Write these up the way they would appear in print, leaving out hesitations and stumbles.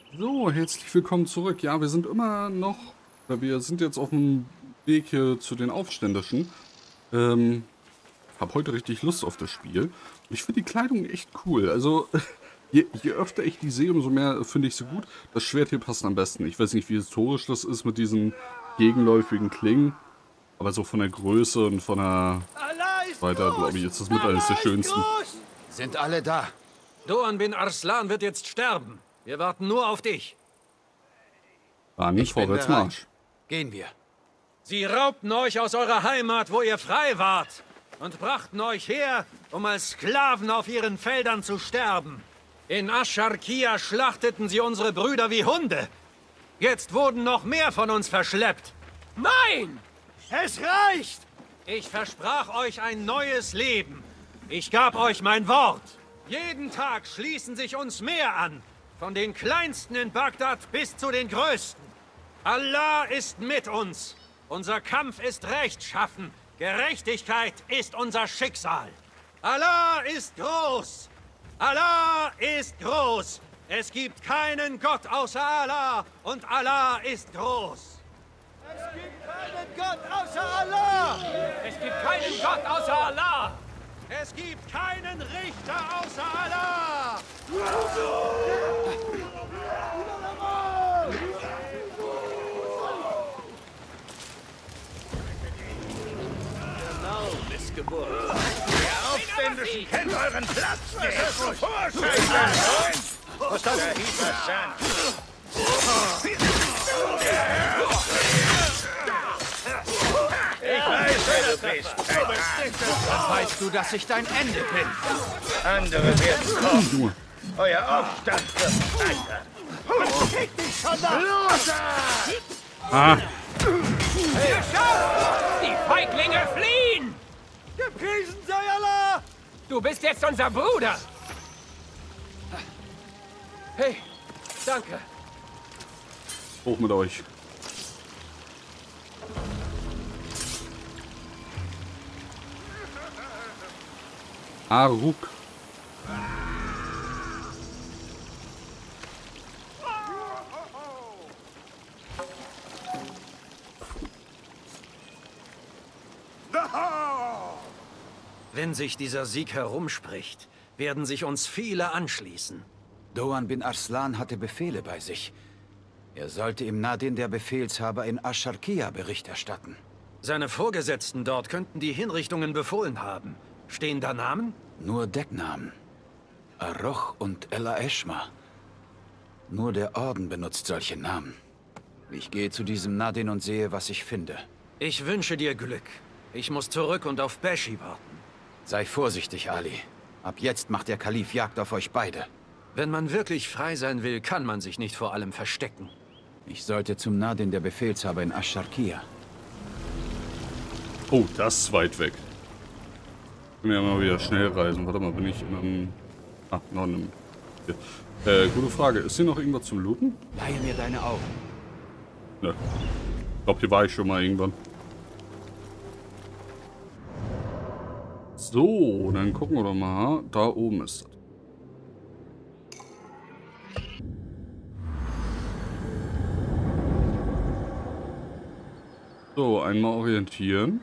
So, herzlich willkommen zurück. Ja, wir sind immer noch, wir sind jetzt auf dem Weg hier zu den Aufständischen. Hab heute richtig Lust auf das Spiel. Und ich finde die Kleidung echt cool. Also, je öfter ich die sehe, umso mehr finde ich sie gut. Das Schwert hier passt am besten. Ich weiß nicht, wie historisch das ist mit diesen gegenläufigen Klingen. Aber so von der Größe und von der weiter, glaube ich, ist das mit eines der schönsten. Sind alle da? Doan bin Arslan wird jetzt sterben. Wir warten nur auf dich. Dann vorwärts Marsch. Gehen wir. Sie raubten euch aus eurer Heimat, wo ihr frei wart, und brachten euch her, um als Sklaven auf ihren Feldern zu sterben. In Ascharkia schlachteten sie unsere Brüder wie Hunde. Jetzt wurden noch mehr von uns verschleppt. Nein! Es reicht! Ich versprach euch ein neues Leben. Ich gab euch mein Wort. Jeden Tag schließen sich uns mehr an. Von den Kleinsten in Bagdad bis zu den Größten. Allah ist mit uns. Unser Kampf ist rechtschaffen. Gerechtigkeit ist unser Schicksal. Allah ist groß. Allah ist groß. Es gibt keinen Gott außer Allah. Und Allah ist groß. Es gibt keinen Gott außer Allah. Es gibt keinen Gott außer Allah. Es gibt keinen Richter außer Allah! Genau, Missgeburt. Der Aufständischen kennt euren Platz! Das ist so vorschreiben! Was das Ich weiß, wer du bist. Weißt du, dass ich dein Ende bin? Andere werden kommen. Euer Aufstand wird scheitern. Krieg dich schon da! Los! Geschafft! Die Feiglinge fliehen! Gepriesen sei Allah! Du bist jetzt unser Bruder! Hey, danke. Hoch mit euch. Aruk. Wenn sich dieser Sieg herumspricht, werden sich uns viele anschließen. Doan bin Arslan hatte Befehle bei sich. Er sollte im Nadin der Befehlshaber in Ascharkia Bericht erstatten. Seine Vorgesetzten dort könnten die Hinrichtungen befohlen haben. Stehen da Namen? Nur Decknamen. Aroch und Ella Eschma. Nur der Orden benutzt solche Namen. Ich gehe zu diesem Nadin und sehe, was ich finde. Ich wünsche dir Glück. Ich muss zurück und auf Beshi warten. Sei vorsichtig, Ali. Ab jetzt macht der Kalif Jagd auf euch beide. Wenn man wirklich frei sein will, kann man sich nicht vor allem verstecken. Ich sollte zum Nadin der Befehlshaber in Ascharkia. Oh, das ist weit weg. Ich kann ja mal wieder schnell reisen. Warte mal, bin ich in einem... Ah, noch in einem... Hier. Gute Frage. Ist hier noch irgendwas zum Looten? Leihe mir deine Augen. Ne. Ich glaube, hier war ich schon mal irgendwann. So, dann gucken wir doch mal. Da oben ist das. So, einmal orientieren.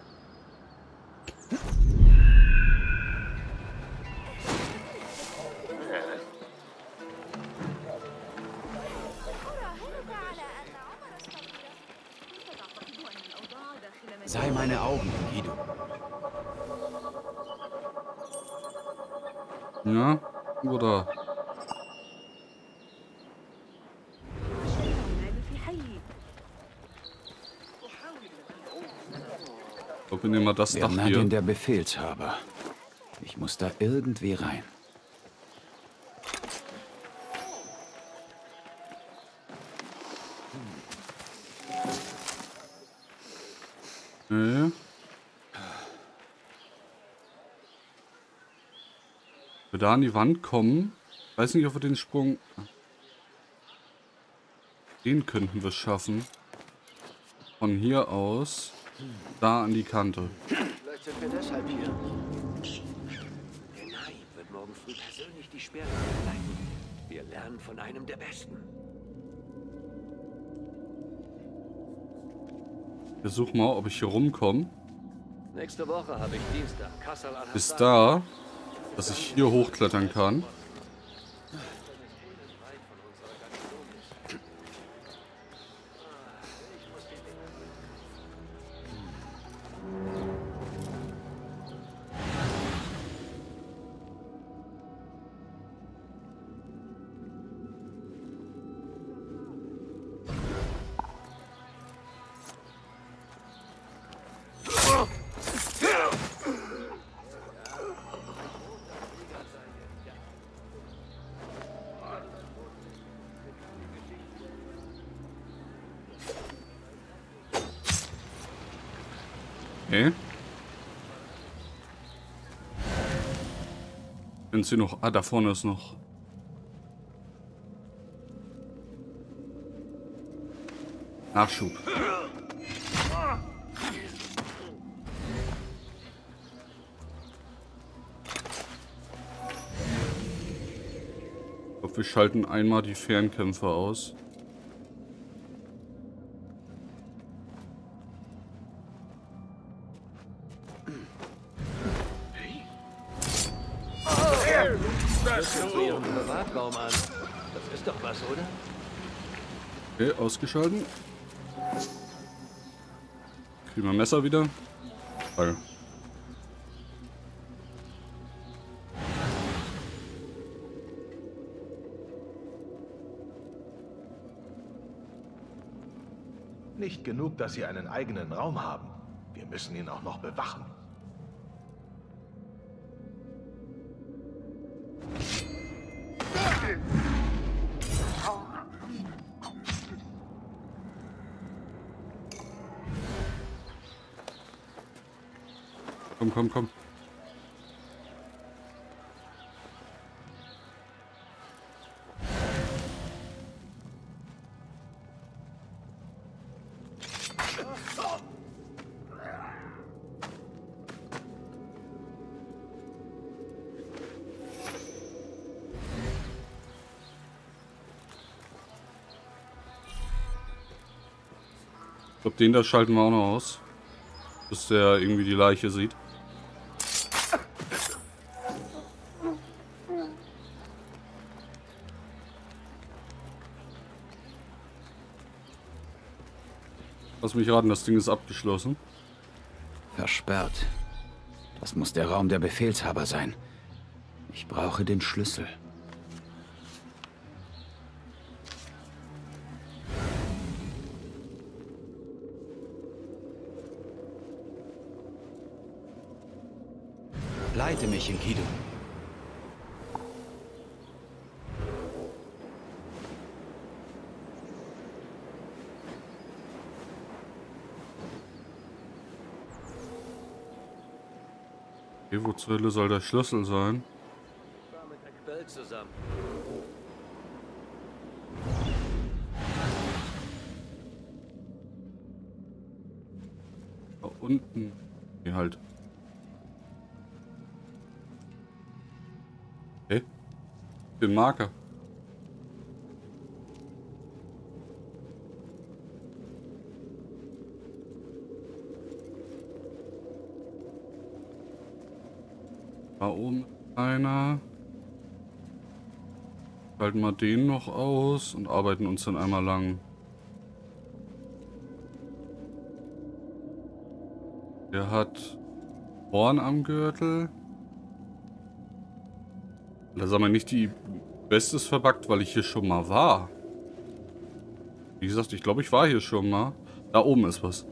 Sei meine Augen, Guido. Ja, oder? So, wir nehmen mal das Der Dach Nadin hier. der Befehlshaber. Ich muss da irgendwie rein. Nee. Wenn wir da an die Wand kommen, weiß nicht, ob wir den Sprung... Den könnten wir schaffen. Von hier aus da an die Kante. Vielleicht sind wir deshalb hier. Der Naib wird morgen früh persönlich die Sperre leiten. Wir lernen von einem der Besten. versuch mal, ob ich hier rumkomme. Nächste Woche habe ich Dienstag. Kassel al Bis da, dass ich hier hochklettern kann. Okay. Wenn sie noch... Ah, da vorne ist noch... Nachschub. Ich glaube, wir schalten einmal die Fernkämpfer aus. Privatraum an. Das ist doch was, oder? Okay, ausgeschalten. Kriegen wir ein Messer wieder. Geil. Nicht genug, dass sie einen eigenen Raum haben. Wir müssen ihn auch noch bewachen. Komm, komm, komm. Ich glaube, den da schalten wir auch noch aus. Bis der irgendwie die Leiche sieht. Lass mich raten, das Ding ist abgeschlossen. Versperrt. Das muss der Raum der Befehlshaber sein. Ich brauche den Schlüssel. Leite mich, Enkidu. Okay, wo zur Hölle soll der Schlüssel sein? Ich war mit Ekbel zusammen. Da unten. Hier halt. Okay. Den Marker. Da oben ist einer. Schalten wir den noch aus und arbeiten uns dann einmal lang. Der hat Horn am Gürtel. Da sagen wir nicht, die Bestes verbuggt, weil ich hier schon mal war. Wie gesagt, ich glaube, ich war hier schon mal. Da oben ist was.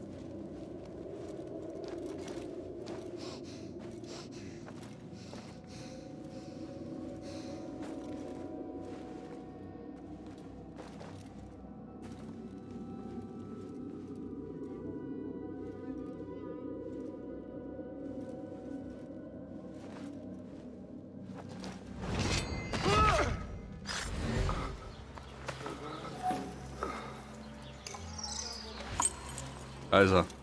Da ist er.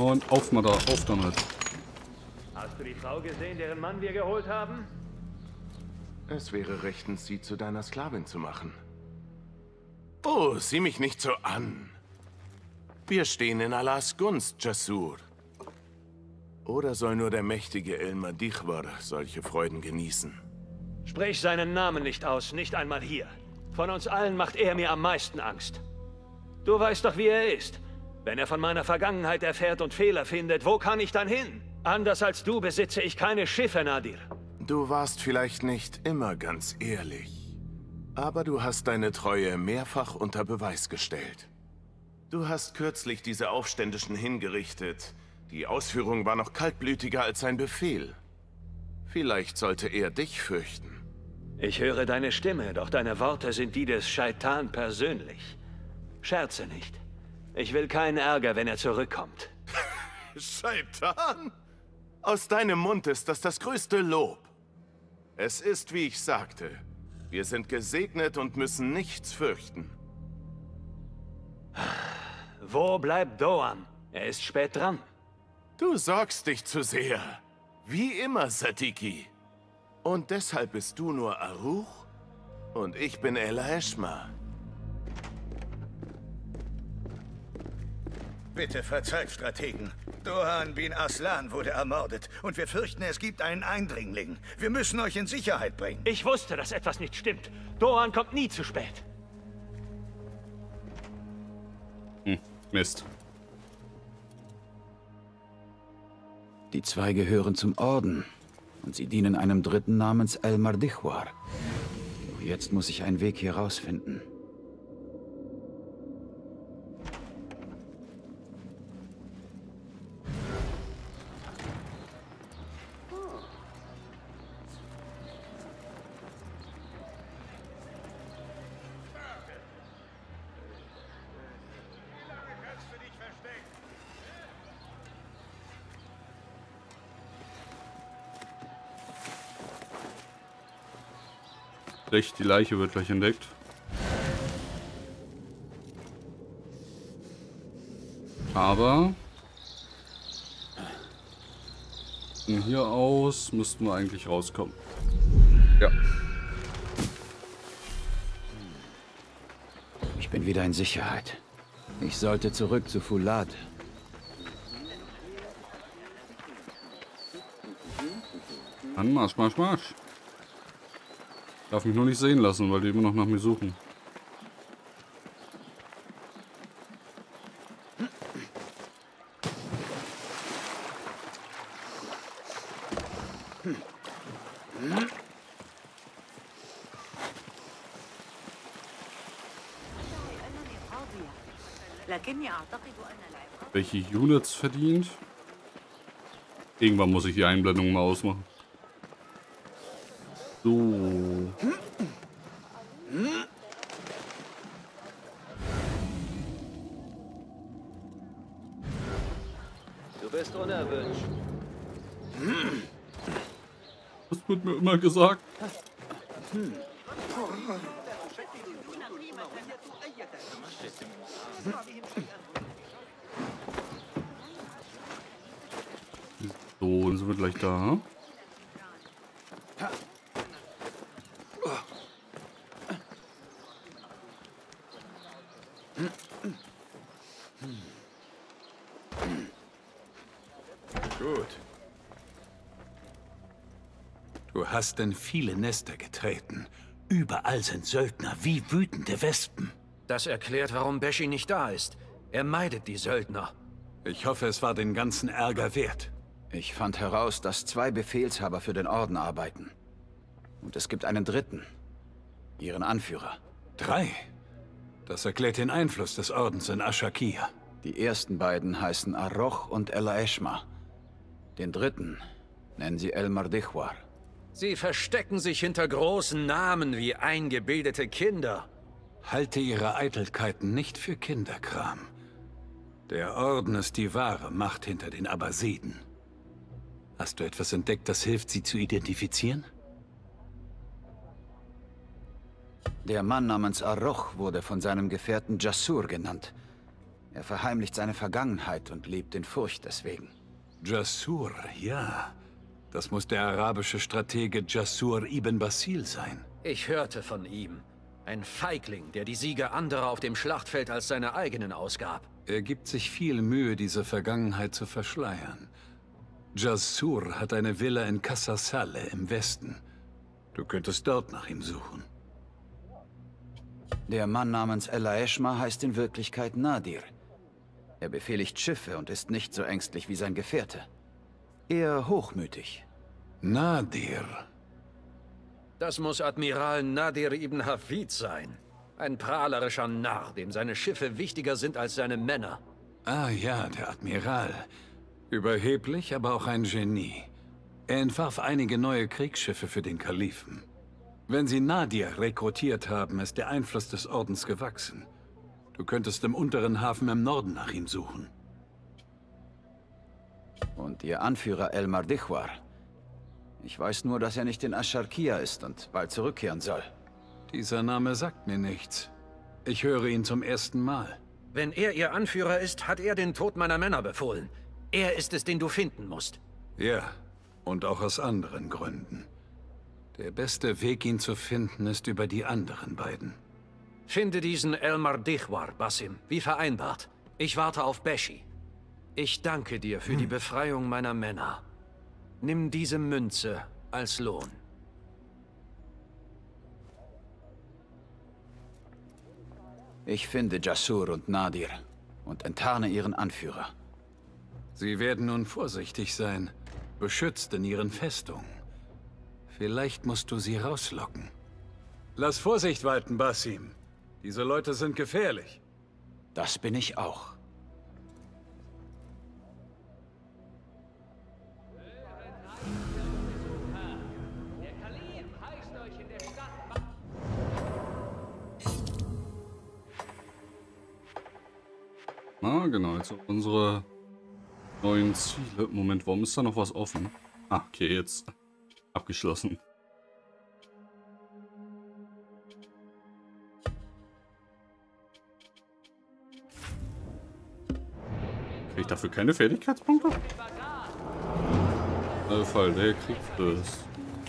Und auf mal da, auf damit. Hast du die Frau gesehen, deren Mann wir geholt haben? Es wäre rechtens, sie zu deiner Sklavin zu machen. Oh, sieh mich nicht so an. Wir stehen in Allahs Gunst, Jasur. Oder soll nur der mächtige El-Madichwar solche Freuden genießen? Sprich seinen Namen nicht aus, nicht einmal hier. Von uns allen macht er mir am meisten Angst. Du weißt doch, wie er ist. Wenn er von meiner Vergangenheit erfährt und Fehler findet, wo kann ich dann hin? Anders als du besitze ich keine Schiffe, Nadir. Du warst vielleicht nicht immer ganz ehrlich. Aber du hast deine Treue mehrfach unter Beweis gestellt. Du hast kürzlich diese Aufständischen hingerichtet. Die Ausführung war noch kaltblütiger als sein Befehl. Vielleicht sollte er dich fürchten. Ich höre deine Stimme, doch deine Worte sind die des Scheitan persönlich. Scherze nicht. Ich will keinen Ärger, wenn er zurückkommt. Scheitan? Aus deinem Mund ist das größte Lob. Es ist, wie ich sagte. Wir sind gesegnet und müssen nichts fürchten. Wo bleibt Doan? Er ist spät dran. Du sorgst dich zu sehr. Wie immer, Sadiki. Und deshalb bist du nur Aruch und ich bin El-Eschma. Bitte verzeiht, Strategen. Doan bin Aslan wurde ermordet und wir fürchten, es gibt einen Eindringling. Wir müssen euch in Sicherheit bringen. Ich wusste, dass etwas nicht stimmt. Doan kommt nie zu spät. Mist. Die zwei gehören zum Orden und sie dienen einem Dritten namens El-Madichwar. Doch jetzt muss ich einen Weg hier rausfinden. Die Leiche wird gleich entdeckt. Aber von hier aus müssten wir eigentlich rauskommen. Ja. Ich bin wieder in Sicherheit. Ich sollte zurück zu Fulad. Dann Marsch, Marsch, Marsch. Darf mich nur nicht sehen lassen, weil die immer noch nach mir suchen. Welche Units verdient? Irgendwann muss ich die Einblendung mal ausmachen. So. Du bist unerwünscht. Das wird mir immer gesagt. So, dann sind wir gleich da. Gut. Du hast in viele Nester getreten. Überall sind Söldner wie wütende Wespen. Das erklärt, warum Beshi nicht da ist. Er meidet die Söldner. Ich hoffe, es war den ganzen Ärger wert. Ich fand heraus, dass 2 Befehlshaber für den Orden arbeiten. Und es gibt einen dritten. Ihren Anführer. 3? Das erklärt den Einfluss des Ordens in Ashakia. Die ersten beiden heißen Aroch und El-Eschma. Den dritten nennen sie El-Madichwar. Sie verstecken sich hinter großen Namen wie eingebildete Kinder. Halte ihre Eitelkeiten nicht für Kinderkram. Der Orden ist die wahre Macht hinter den Abbasiden. Hast du etwas entdeckt, das hilft, sie zu identifizieren? Der Mann namens Aroch wurde von seinem Gefährten Jasur genannt. Er verheimlicht seine Vergangenheit und lebt in Furcht deswegen. Jasur, ja. Das muss der arabische Stratege Jasur ibn Basil sein. Ich hörte von ihm. Ein Feigling, der die Siege anderer auf dem Schlachtfeld als seine eigenen ausgab. Er gibt sich viel Mühe, diese Vergangenheit zu verschleiern. Jasur hat eine Villa in Kassasale im Westen. Du könntest dort nach ihm suchen. Der Mann namens El-Aeshma heißt in Wirklichkeit Nadir. Er befehligt Schiffe und ist nicht so ängstlich wie sein Gefährte. Eher hochmütig. Nadir. Das muss Admiral Nadir ibn Hafid sein. Ein prahlerischer Narr, dem seine Schiffe wichtiger sind als seine Männer. Ah ja, der Admiral. Überheblich, aber auch ein Genie. Er entwarf einige neue Kriegsschiffe für den Kalifen. Wenn sie Nadir rekrutiert haben, ist der Einfluss des Ordens gewachsen. Du könntest im unteren Hafen im Norden nach ihm suchen. Und ihr Anführer El-Mardichwar. Ich weiß nur, dass er nicht in Asharkia ist und bald zurückkehren soll. Dieser Name sagt mir nichts. Ich höre ihn zum ersten Mal. Wenn er ihr Anführer ist, hat er den Tod meiner Männer befohlen. Er ist es, den du finden musst. Ja, und auch aus anderen Gründen. Der beste Weg, ihn zu finden, ist über die anderen beiden. Finde diesen El-Mardichwar, Basim, wie vereinbart. Ich warte auf Beshi. Ich danke dir für die Befreiung meiner Männer. Nimm diese Münze als Lohn. Ich finde Jasur und Nadir und enttarne ihren Anführer. Sie werden nun vorsichtig sein, beschützt in ihren Festungen. Vielleicht musst du sie rauslocken. Lass Vorsicht walten, Basim. Diese Leute sind gefährlich. Das bin ich auch. Ah, genau, jetzt unsere neuen Ziele. Moment, warum ist da noch was offen? Ah, okay, jetzt abgeschlossen. Kriege ich dafür keine Fertigkeitspunkte? Fall, wer kriegt das?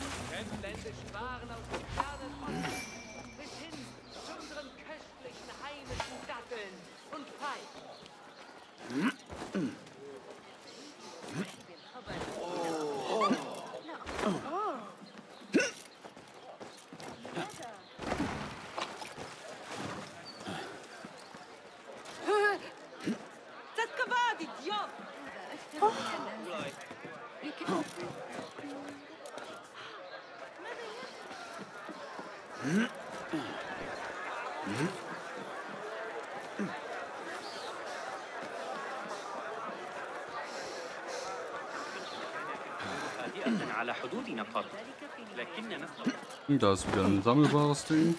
Da ist wieder ein sammelbares Ding.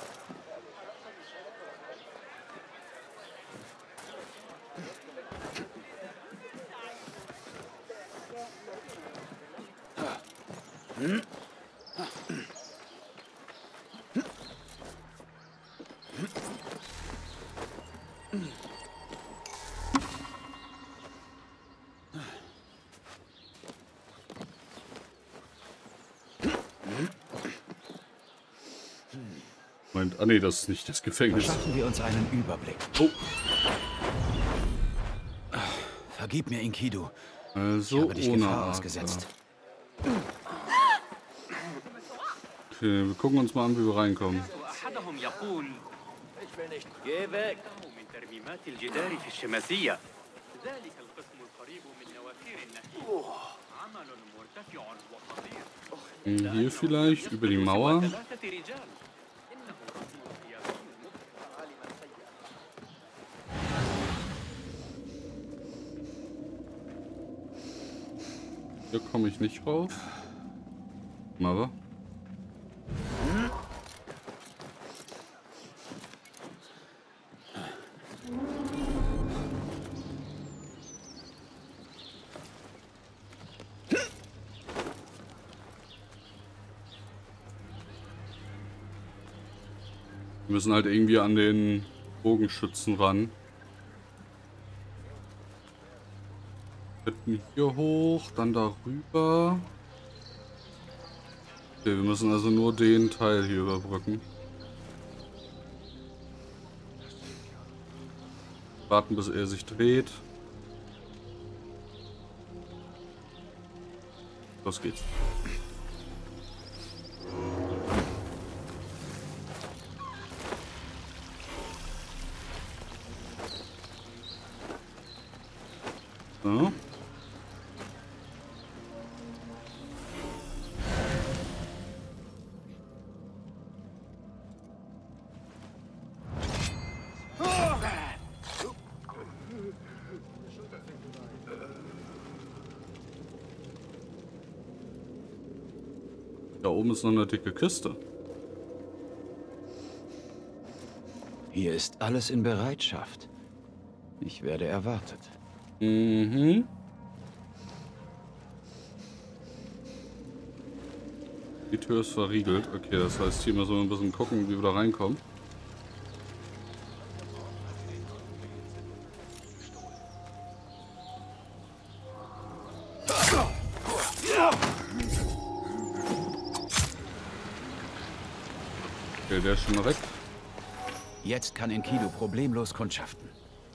Ah nee, das ist nicht das Gefängnis. Verschaffen wir uns einen Überblick. Oh. Vergib mir, Enkidu. Also ich habe dich ohne Gefahr Adler. ausgesetzt. Okay, wir gucken uns mal an, wie wir reinkommen. Ich will nicht. Geh weg! Hier vielleicht, über die Mauer. Hier komme ich nicht rauf. Aber. Wir müssen halt irgendwie an den Bogenschützen ran. Könnten hier hoch, dann darüber. Okay, wir müssen also nur den Teil hier überbrücken. Warten, bis er sich dreht. Los geht's. So. Da oben ist noch eine dicke Kiste. Hier ist alles in Bereitschaft. Ich werde erwartet. Mhm. Die Tür ist verriegelt. Okay, das heißt, hier müssen wir ein bisschen gucken, wie wir da reinkommen. Okay, der ist schon mal weg. Jetzt kann Enkidu problemlos kundschaften.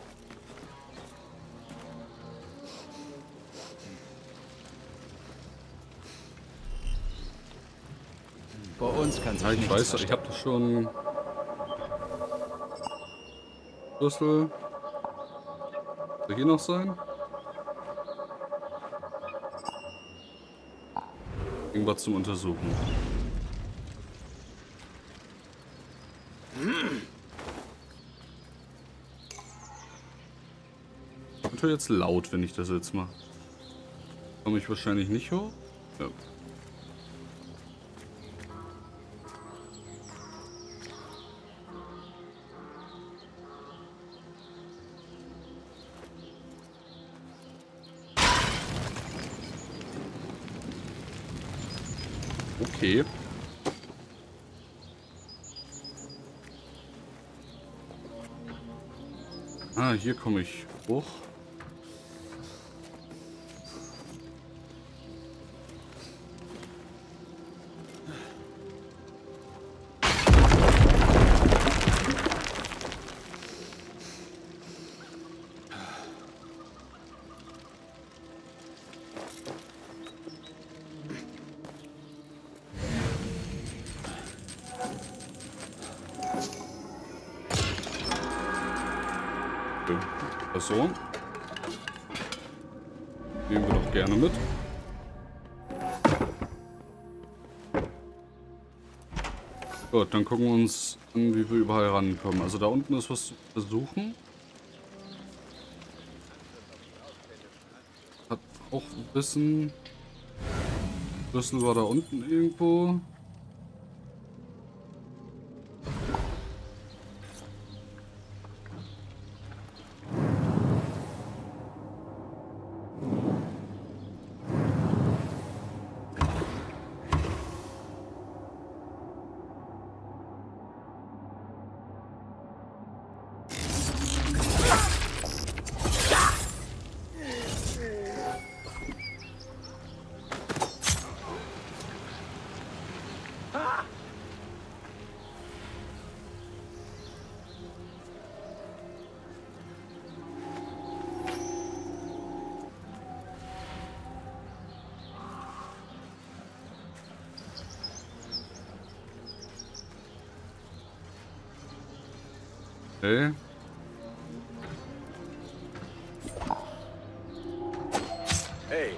Vor uns kann sich Ja, ich nichts weiß, verstecken. ich habe das schon. Schlüssel. Soll hier noch sein? Irgendwas zum Untersuchen. Wird jetzt laut, wenn ich das jetzt mache. Komme ich wahrscheinlich nicht hoch? Ja. Okay. Ah, hier komme ich hoch. Person. Nehmen wir doch gerne mit. Gut, dann gucken wir uns an, wie wir überall rankommen. Also da unten ist was zu versuchen. Hat auch ein bisschen... Schlüssel war da unten irgendwo. Okay. Hey.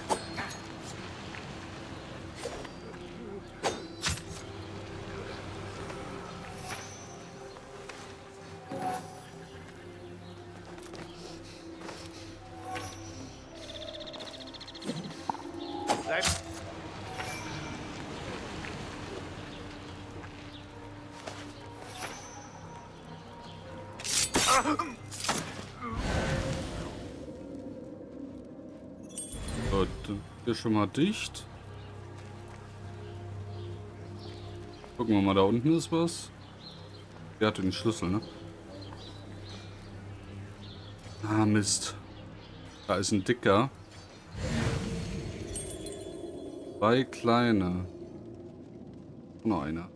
Bleib. Gut, hier schon mal dicht. Gucken wir mal, da unten ist was. Der hatte den Schlüssel, ne? Ah, Mist. Da ist ein dicker. 2 kleine. Noch einer.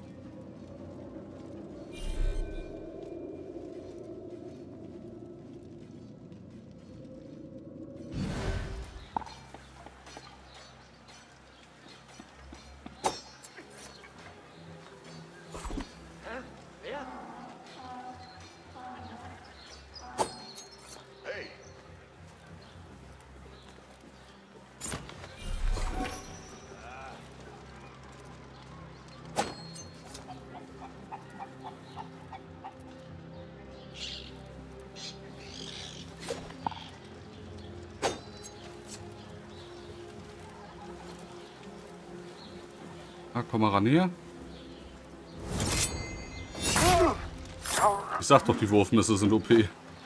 Ah, komm mal ran hier. Ich sag doch, die Wurfmesser sind OP.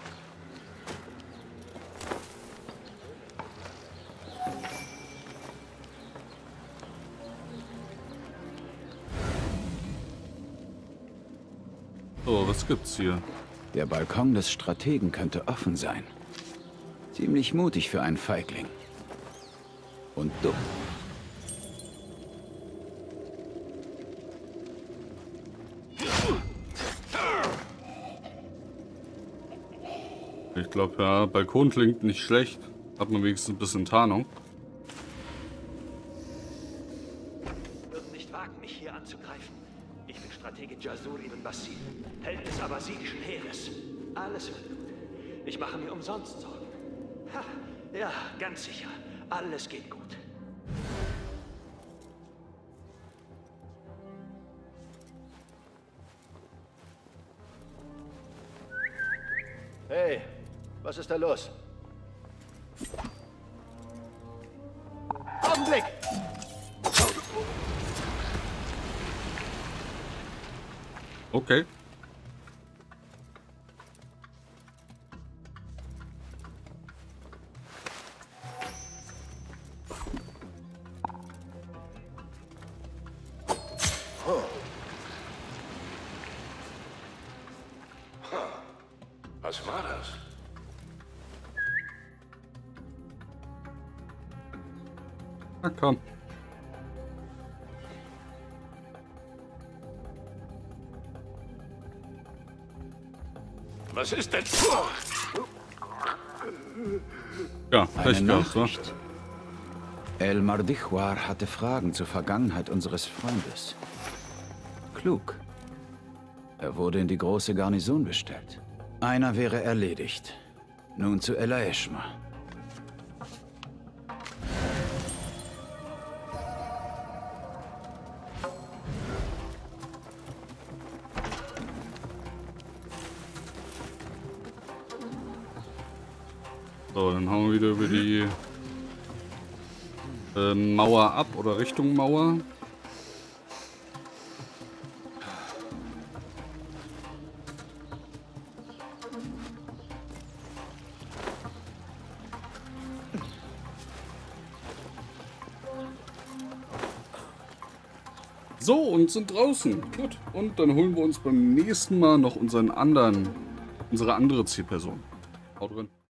So, was gibt's hier? Der Balkon des Strategen könnte offen sein. Ziemlich mutig für einen Feigling. Und dumm. Ich glaube, ja, Balkon klingt nicht schlecht. Hat man wenigstens ein bisschen Tarnung. Sie würden nicht wagen, mich hier anzugreifen. Ich bin Stratege Jasur ibn Basil, Held des abbasidischen Heeres. Alles wird gut. Ich mache mir umsonst Sorgen. Ha, ja, ganz sicher. Alles geht gut. Hey, was ist da los? Augenblick! Okay. Was war das? Na komm. Was ist denn? Ja, Eine recht gehabt, wa? Nachricht. El Mardichwar hatte Fragen zur Vergangenheit unseres Freundes. Klug. Er wurde in die große Garnison bestellt. Einer wäre erledigt. Nun zu Ella Eschma. So, dann hauen wir wieder über die Mauer ab oder Richtung Mauer. So, und sind draußen. Gut. Und dann holen wir uns beim nächsten Mal noch unsere andere Zielperson. Haut drin.